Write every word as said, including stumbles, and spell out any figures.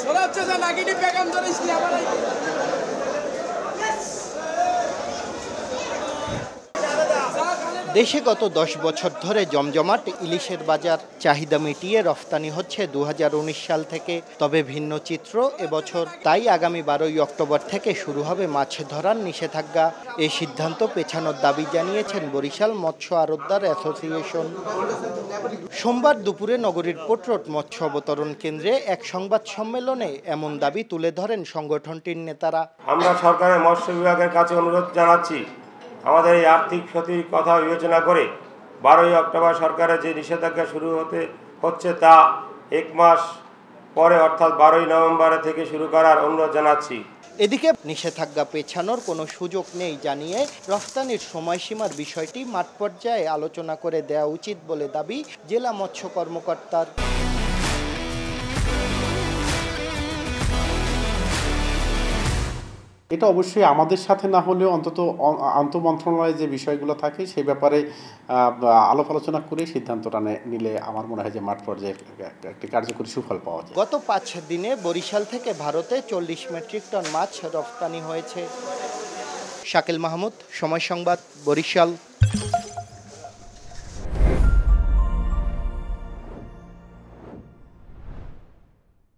দেশে গত দশ বছর ধরে জমজমাট ইলিশের বাজার, চাহিদা মিটিয়ে রফতানি হচ্ছে দু হাজার উনিশ সাল থেকে। তবে ভিন্ন চিত্র এবছর। তাই আগামী বারোই অক্টোবর থেকে শুরু হবে মাছ ধরার নিষেধাজ্ঞা। এই সিদ্ধান্ত পেছানোর দাবি জানিয়েছেন বরিশাল মৎস্য আড়তদার অ্যাসোসিয়েশন। সোমবার দুপুরে নগরীর পোট্রোট মৎস্য অবতরণ কেন্দ্রে এক সংবাদ সম্মেলনে এমন দাবি তুলে ধরেন সংগঠনটির নেতারা। আমরা সরকারের মৎস্য বিভাগের কাছে অনুরোধ জানাচ্ছি, আমাদের এই আর্থিক ক্ষতির কথা বিবেচনা করে বারোই অক্টোবর সরকারের যে নিষেধাজ্ঞা শুরু হতে হচ্ছে তা এক মাস পরে অর্থাৎ বারোই নভেম্বর থেকে শুরু করার অনুরোধ জানাচ্ছি। এদিকে নিষেধাজ্ঞা পেছানোর কোনো সুযোগ নেই জানিয়ে রফতানির সময়সীমার বিষয়টি মাঠ পর্যায়ে আলোচনা করে দেওয়া উচিত বলে দাবি জেলা মৎস্য কর্মকর্তার। এটা অবশ্যই আমাদের সাথে না হলেও অন্তত আন্তঃমন্ত্রণালয়ে যে বিষয়গুলো থাকে সেই ব্যাপারে আলাপ আলোচনা করে সিদ্ধান্তটা নিলে আমার মনে হয় যে মাঠ পর্যায়ে একটি কার্যকরী সুফল পাওয়া যায়। গত পাঁচ দিনে বরিশাল থেকে ভারতে চল্লিশ মেট্রিক টন মাছ রফতানি হয়েছে। শাকিল মাহমুদ, সময় সংবাদ, বরিশাল।